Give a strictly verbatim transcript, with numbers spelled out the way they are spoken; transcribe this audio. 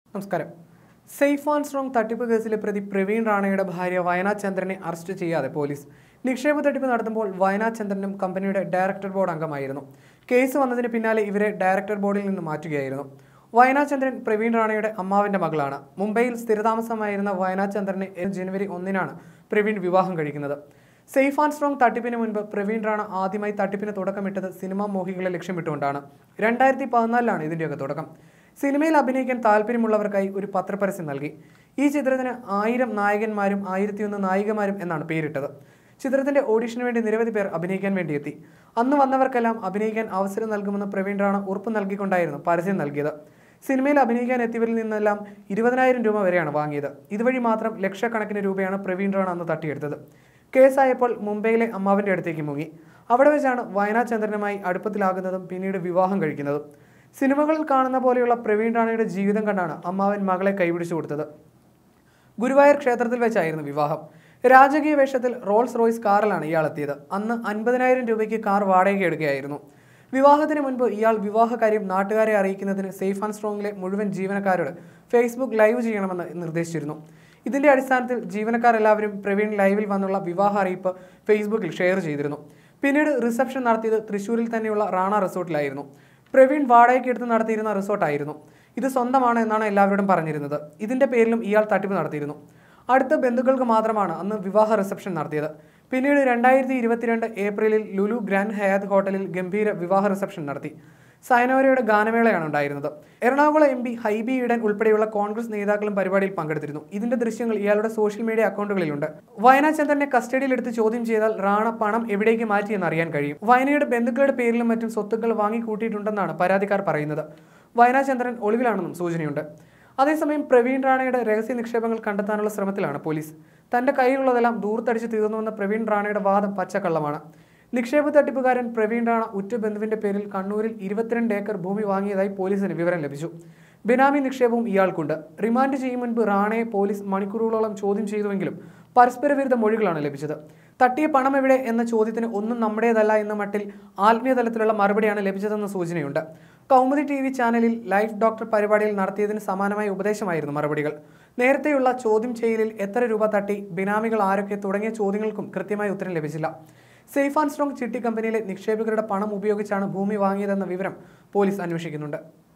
നമസ്കാരം. Safe and strong തട്ടിപ്പ് കേസിലെ പ്രതി പ്രവീൺ റാണയുടെ ഭാര്യ വയനാ ചന്ദ്രനെ അറസ്റ്റ് ചെയ്യാതെ പോലീസ്. നിക്ഷേപ തട്ടിപ്പ് നടത്തുമ്പോൾ വയനാ ചന്ദ്രനും കമ്പനിയുടെ ഡയറക്ടർ ബോർഡ് അംഗമായിരുന്നു. കേസ് വന്നതിന് പിന്നാലെ ഇവരെ ഡയറക്ടർ ബോർഡിൽ നിന്ന് മാറ്റുകയായിരുന്നു. വയനാ ചന്ദ്രൻ പ്രവീൺ റാണയുടെ അമ്മാവിന്റെ മകളാണ്. മുംബൈയിൽ സ്ഥിരതാമസമായിരുന്ന വയനാ ചന്ദ്രനെ ജനുവരി ഒന്നിനാണ് പ്രവീൺ വിവാഹം കഴിക്കുന്നത്. സേഫ് ആൻഡ് സ്ട്രോങ് തട്ടിപ്പിന് മുൻപ് പ്രവീൺ റാണ ആദ്യമായി തട്ടിപ്പിന് തുടക്കമിട്ടത് സിനിമാ മോഹികളെ ലക്ഷ്യമിട്ടുകൊണ്ടാണ്. രണ്ടായിരത്തി പതിനാലിലാണ് ഇതിന്റെയൊക്കെ തുടക്കം. സിനിമയിൽ അഭിനയിക്കാൻ താല്പര്യമുള്ളവർക്കായി ഒരു പത്രപരസ്യം നൽകി. ഈ ചിത്രത്തിന് ആയിരം നായകന്മാരും ആയിരത്തിയൊന്ന് നായികമാരും എന്നാണ് പേരിട്ടത്. ചിത്രത്തിന്റെ ഓഡിഷന് വേണ്ടി നിരവധി പേർ അഭിനയിക്കാൻ വേണ്ടി എത്തി. അന്ന് വന്നവർക്കെല്ലാം അഭിനയിക്കാൻ അവസരം നൽകുമെന്ന് പ്രവീൺ റാണ ഉറപ്പ് നൽകിക്കൊണ്ടായിരുന്നു പരസ്യം നൽകിയത്. സിനിമയിൽ അഭിനയിക്കാൻ എത്തിയവരിൽ നിന്നെല്ലാം ഇരുപതിനായിരം രൂപ വരെയാണ് വാങ്ങിയത്. ഇതുവഴി മാത്രം ലക്ഷക്കണക്കിന് രൂപയാണ് പ്രവീൺ റാണ അന്ന് തട്ടിയെടുത്തത്. കേസായപ്പോൾ മുംബൈയിലെ അമ്മാവിന്റെ അടുത്തേക്ക് മുങ്ങി. അവിടെ വെച്ചാണ് വയനാ ചന്ദ്രനുമായി അടുപ്പത്തിലാകുന്നതും പിന്നീട് വിവാഹം കഴിക്കുന്നതും. സിനിമകളിൽ കാണുന്ന പോലെയുള്ള പ്രവീൺ റാണയുടെ ജീവിതം കണ്ടാണ് അമ്മാവൻ മകളെ കൈപിടിച്ചു കൊടുത്തത്. ഗുരുവായൂർ ക്ഷേത്രത്തിൽ വെച്ചായിരുന്നു വിവാഹം. രാജകീയ വേഷത്തിൽ റോൾസ് റോയ്സ് കാറിലാണ് ഇയാൾ എത്തിയത്. അന്ന് അൻപതിനായിരം രൂപയ്ക്ക് കാർ വാടകയ്ക്ക് എടുക്കുകയായിരുന്നു. വിവാഹത്തിന് മുൻപ് ഇയാൾ വിവാഹകാര്യം നാട്ടുകാരെ അറിയിക്കുന്നതിന് സേഫ് ആൻഡ് സ്ട്രോങ്ങിലെ മുഴുവൻ ജീവനക്കാരോട് ഫേസ്ബുക്ക് ലൈവ് ചെയ്യണമെന്ന് നിർദ്ദേശിച്ചിരുന്നു. ഇതിന്റെ അടിസ്ഥാനത്തിൽ ജീവനക്കാരെല്ലാവരും പ്രവീൺ ലൈവിൽ വന്നുള്ള വിവാഹ അറിയിപ്പ് ഫേസ്ബുക്കിൽ ഷെയർ ചെയ്തിരുന്നു. പിന്നീട് റിസപ്ഷൻ നടത്തിയത് തൃശ്ശൂരിൽ തന്നെയുള്ള റാണ റിസോർട്ടിലായിരുന്നു. പ്രവീൺ വാടകയ്ക്ക് എടുത്ത് നടത്തിയിരുന്ന റിസോർട്ടായിരുന്നു ഇത്. സ്വന്തമാണ് എന്നാണ് എല്ലാവരോടും പറഞ്ഞിരുന്നത്. ഇതിന്റെ പേരിലും ഇയാൾ തട്ടിപ്പ് നടത്തിയിരുന്നു. അടുത്ത ബന്ധുക്കൾക്ക് മാത്രമാണ് അന്ന് വിവാഹ റിസപ്ഷൻ നടത്തിയത്. പിന്നീട് രണ്ടായിരത്തി ഇരുപത്തിരണ്ട് ഏപ്രിലിൽ ലുലു ഗ്രാൻഡ് ഹയാത്ത് ഹോട്ടലിൽ ഗംഭീര വിവാഹ റിസപ്ഷൻ നടത്തി. സയനോരയുടെ ഗാനമേളയാണ് ഉണ്ടായിരുന്നത്. എറണാകുളം എം പി ഹൈബി ഈഡൻ ഉൾപ്പെടെയുള്ള കോൺഗ്രസ് നേതാക്കളും പരിപാടിയിൽ പങ്കെടുത്തിരുന്നു. ഇതിന്റെ ദൃശ്യങ്ങൾ ഇയാളുടെ സോഷ്യൽ മീഡിയ അക്കൗണ്ടുകളിലുണ്ട്. വയനാ ചന്ദ്രനെ കസ്റ്റഡിയിലെടുത്ത് ചോദ്യം ചെയ്താൽ റാണ പണം എവിടേക്ക് മാറ്റിയെന്ന് അറിയാൻ കഴിയും. വയനയുടെ ബന്ധുക്കളുടെ പേരിലും മറ്റും സ്വത്തുക്കൾ വാങ്ങിക്കൂട്ടിയിട്ടുണ്ടെന്നാണ് പരാതിക്കാർ പറയുന്നത്. വയനാ ചന്ദ്രൻ ഒളിവിലാണെന്നും സൂചനയുണ്ട്. അതേസമയം പ്രവീൺ റാണയുടെ രഹസ്യ നിക്ഷേപങ്ങൾ കണ്ടെത്താനുള്ള ശ്രമത്തിലാണ് പോലീസ്. തന്റെ കയ്യിലുള്ളതെല്ലാം ദൂർത്തടിച്ച് തീർന്നുവെന്ന പ്രവീൺ റാണയുടെ വാദം പച്ചക്കള്ളമാണ്. നിക്ഷേപ തട്ടിപ്പുകാരൻ പ്രവീൺ റാണ ഉറ്റ ബന്ധുവിന്റെ പേരിൽ കണ്ണൂരിൽ ഇരുപത്തിരണ്ട് ഏക്കർ ഭൂമി വാങ്ങിയതായി പോലീസിന് വിവരം ലഭിച്ചു. ബിനാമി നിക്ഷേപവും ഇയാൾക്കുണ്ട്. റിമാൻഡ് ചെയ്യും മുൻപ് റാണയെ പോലീസ് മണിക്കൂറുകളോളം ചോദ്യം ചെയ്തുവെങ്കിലും പരസ്പര വിരുദ്ധ മൊഴികളാണ് ലഭിച്ചത്. തട്ടിയ പണം എവിടെ എന്ന ചോദ്യത്തിന് ഒന്നും നമ്മുടേതല്ല എന്ന മട്ടിൽ ആത്മീയ തലത്തിലുള്ള മറുപടിയാണ് ലഭിച്ചതെന്ന സൂചനയുണ്ട്. കൗമുദി ടി വി ചാനലിൽ ലൈഫ് ഡോക്ടർ പരിപാടിയിൽ നടത്തിയതിന് സമാനമായ ഉപദേശമായിരുന്നു മറുപടികൾ. നേരത്തെയുള്ള ചോദ്യം ചെയ്യലിൽ എത്ര രൂപ തട്ടി, ബിനാമികൾ ആരൊക്കെ തുടങ്ങിയ ചോദ്യങ്ങൾക്കും കൃത്യമായ ഉത്തരം ലഭിച്ചില്ല. സേഫ് ആൻഡ് സ്ട്രോങ് ചിട്ടി കമ്പനിയിലെ നിക്ഷേപകരുടെ പണം ഉപയോഗിച്ചാണ് ഭൂമി വാങ്ങിയതെന്ന വിവരം പോലീസ് അന്വേഷിക്കുന്നുണ്ട്.